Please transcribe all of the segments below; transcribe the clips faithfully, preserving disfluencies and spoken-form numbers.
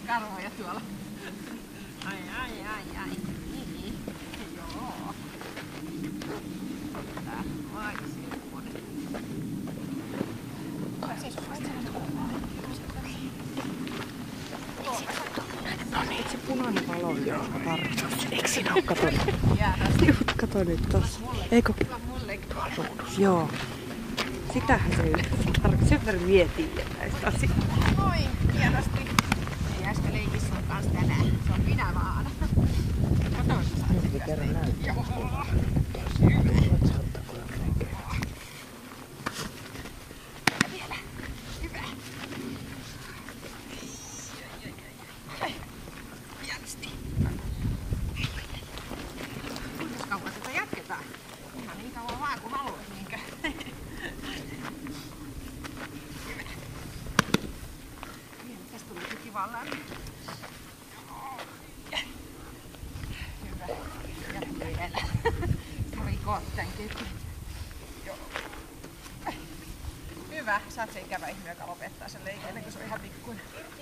karvoja tuolla. Ai ai ai ai. Niin. Joo. Tää vaiksi semmonen. No niin, se punainen valo on joo tarkoitus. Eikö siinä oo? Kato nyt. Kato nyt tossa. Eikö? Tuolla ruudussa. Joo. Sitähän se yleensä tarkoittaa. Sen verran mietin näistä asioista. Moi, hienosti. Ei äsken leikki sun kanssa tänään. Se on minä vaan. Kato, sä saat sen kerran näyttää. Joo. Vielä. Hyvä. Hienosti. Kuinka kauan tätä jatketaan? Ihan niin kauan vaan kuin haluat. Niinkö? Kivallaan. Hyvä. Ja vielä. Mä rikoot tän ketun. Joo. Hyvä. Sä oot se ikävä ihminen, joka lopettaa sen leikin, kun se on ihan pikkuinen.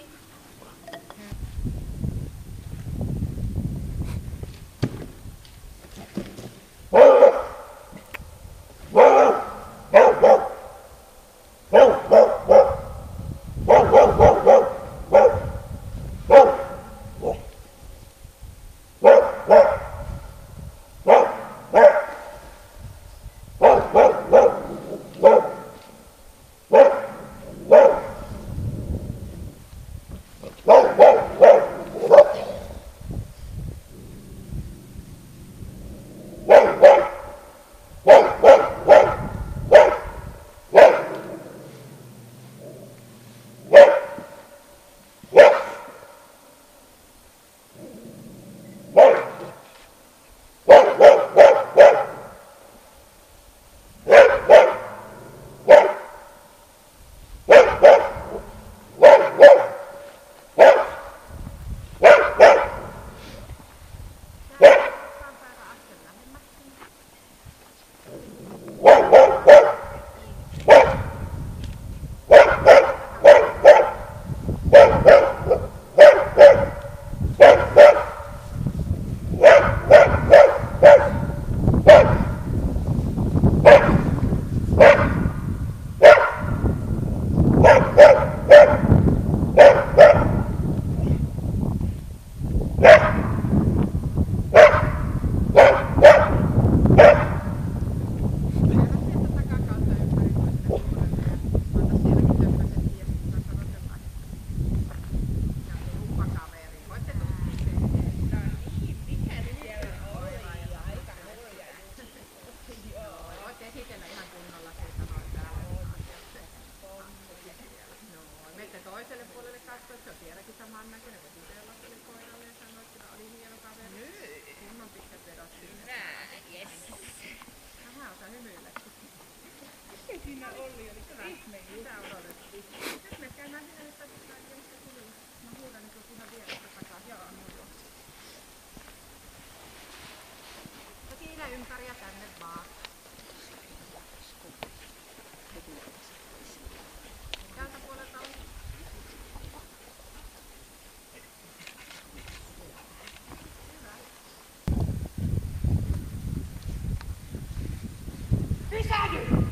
Ympäri ja tänne vaan. Tältä puolelta on. Pysähdy!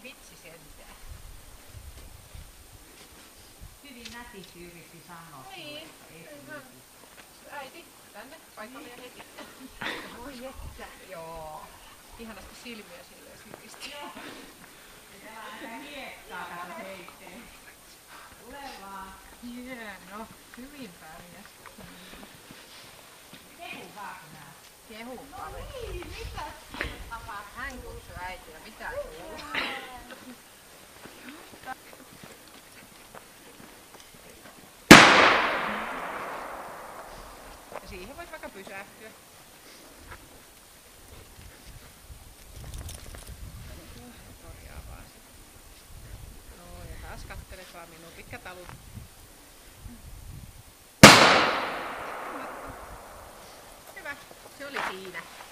vitsi sentään. Hyvin nätisti yritti sanoa. Niin. Äiti, tänne paikalle ja heti. Voi että. Joo. Ihanasti silmiä silleen sykisti. Täällä hiekkaa kato heitteen. Tule vaan. Hieno. Hyvin pärjäs. Kehu vaan kun nää. Kehu kaveri. Niin, mitä? Hän kutsui äitiä. Mitä kuuluu? Ja siihen voit vaikka pysähtyä. Korjaa vaan se. No ja taas kattelet vaan minun pitkä talut. Hyvä, se oli siinä.